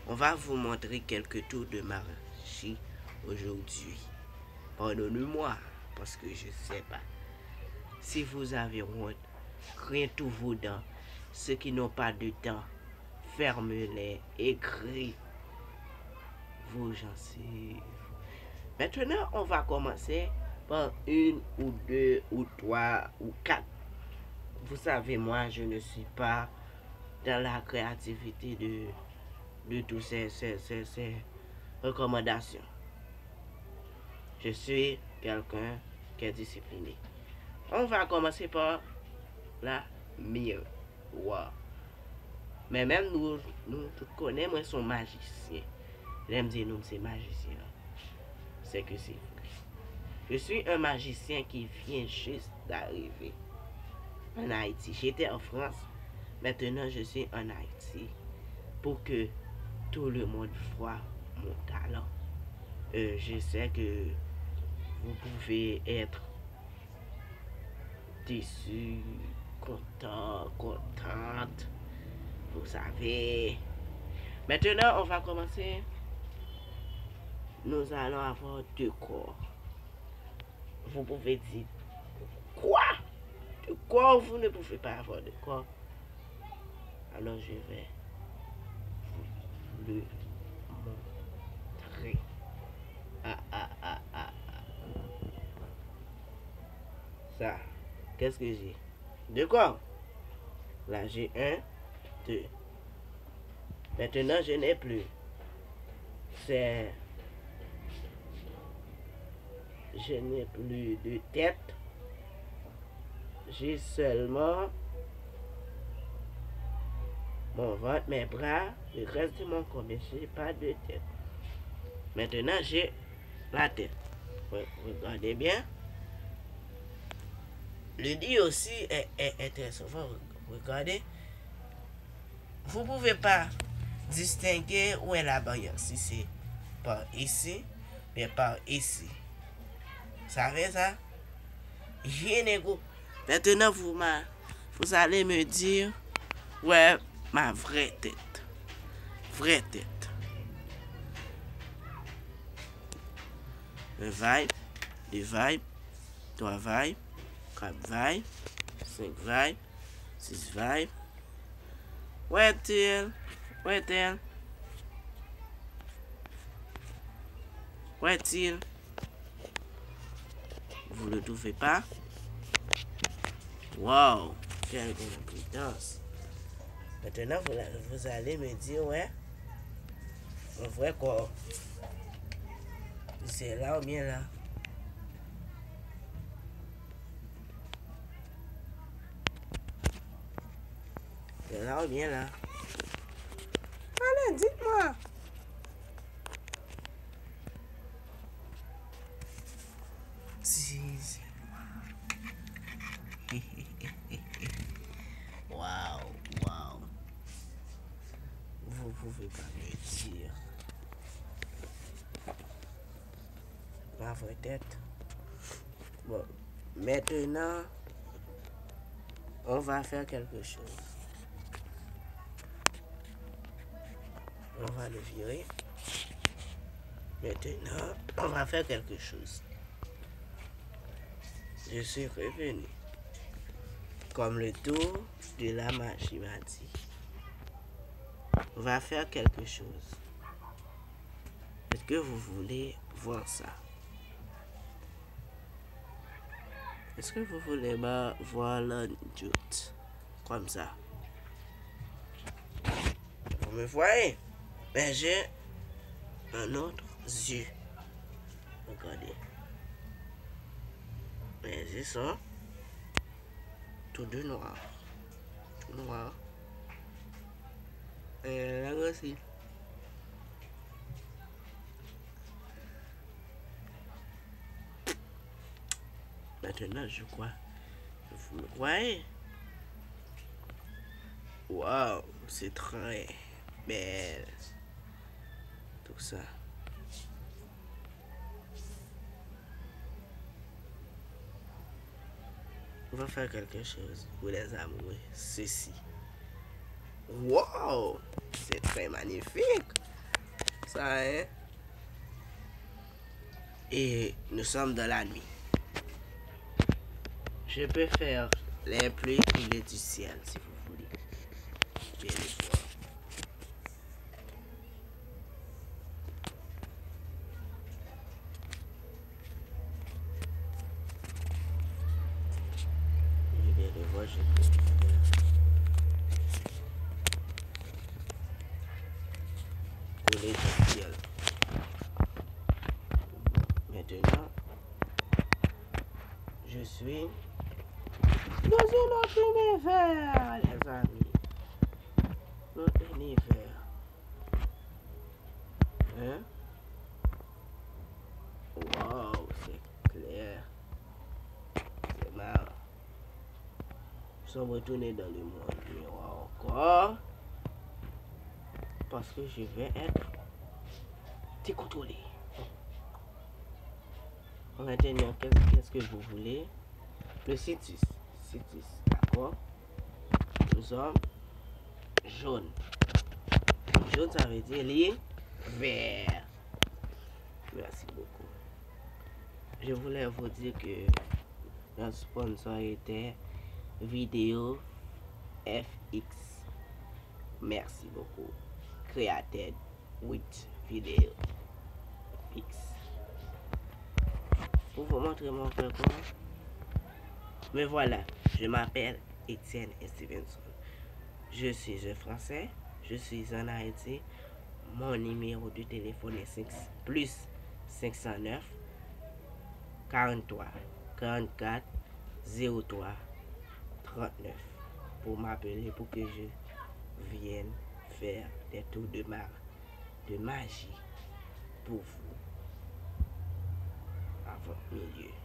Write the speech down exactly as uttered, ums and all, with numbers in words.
On va vous montrer quelques tours de magie aujourd'hui. Pardonnez-moi, parce que je sais pas. Si vous avez honte, rien tous vos dents. Ceux qui n'ont pas de dents, fermez-les, écrivez vos gencives. Maintenant, on va commencer par une ou deux ou trois ou quatre. Vous savez, moi, je ne suis pas dans la créativité de, de toutes ces, ces, ces, ces recommandations. Je suis quelqu'un qui est discipliné. On va commencer par la miroir. Mais même nous, nous tous connaissons, moi, son magicien. J'aime dire nous, c'est magicien. C'est que c'est vrai. Je suis un magicien qui vient juste d'arriver en Haïti. J'étais en France. Maintenant, je suis en Haïti pour que tout le monde voit mon talent. Euh, je sais que vous pouvez être déçu, content, contente. Vous savez. Maintenant, on va commencer. Nous allons avoir deux corps. Vous pouvez dire, quoi? De corps, vous ne pouvez pas avoir de corps. Alors, je vais vous le montrer. Ah, ah, ah, ah, ah. Ça, qu'est-ce que j'ai? Deux corps. Là, j'ai un, deux. Maintenant, je n'ai plus. C'est... Je n'ai plus de tête. J'ai seulement mon ventre, mes bras, le reste de mon corps, mais je n'ai pas de tête. Maintenant, j'ai la tête. Regardez bien. Le dit aussi est, est, est très souvent. Regardez. Vous ne pouvez pas distinguer où est la barrière. Si c'est par ici, mais par ici. Vous savez ça? Génégo. Maintenant, vous, ma, vous allez me dire, ouais, ma vraie tête. Vraie tête. Un vibe, deux vibes, trois vibes, quatre vibes, cinq vibes, six vibes. Où est-il? Où est-elle? Où est-il? Vous ne le trouvez pas? Wow! Quelle compétence! Maintenant, vous, vous allez me dire, ouais, mon vrai corps. C'est là ou bien là? C'est là ou bien là? Allez, dites-moi! Si, c'est moi. Waouh, waouh. Vous pouvez pas me dire. Ma vraie tête. Bon, maintenant, on va faire quelque chose. On va le virer. Maintenant, on va faire quelque chose. Je suis revenu. Comme le tour de la magie m'a dit. On va faire quelque chose. Est-ce que vous voulez voir ça? Est-ce que vous voulez bah, voir le doute? Comme ça. Vous me voyez? Mais j'ai un autre yeux. Regardez. Mes yeux sont tous deux noirs. Tout noir. Et là aussi. Maintenant, je crois que vous me voyez. Waouh, c'est très belle. Tout ça. On va faire quelque chose pour les amoureux. Ceci. Wow, c'est très magnifique. ça, hein? Et nous sommes dans la nuit. Je peux faire les pluies couler du ciel, si vous voulez. Bien les voir. Bien les voir, je peux faire. Couler du ciel. Maintenant, je suis dans un autre univers, les amis. Notre univers. Hein? Wow, c'est clair. C'est marrant. Nous sommes retournés dans le monde miroir encore. Parce que je vais être décontrôlé. Maintenant, qu'est-ce que vous voulez? Le citus. Citus, d'accord? Nous sommes jaunes. Jaune, ça veut dire les verts. Merci beaucoup. Je voulais vous dire que notre sponsor était Vidéo F X. Merci beaucoup. Created with Video X. Pour vous montrer mon frère comment. Mais voilà, je m'appelle Étienne Stevenson. Je suis un Français. Je suis en Haïti. Mon numéro de téléphone est cinq, plus cinq cent neuf quarante-trois quarante-quatre zéro trois trente-neuf pour m'appeler pour que je vienne faire des tours de, ma, de magie pour vous à votre milieu.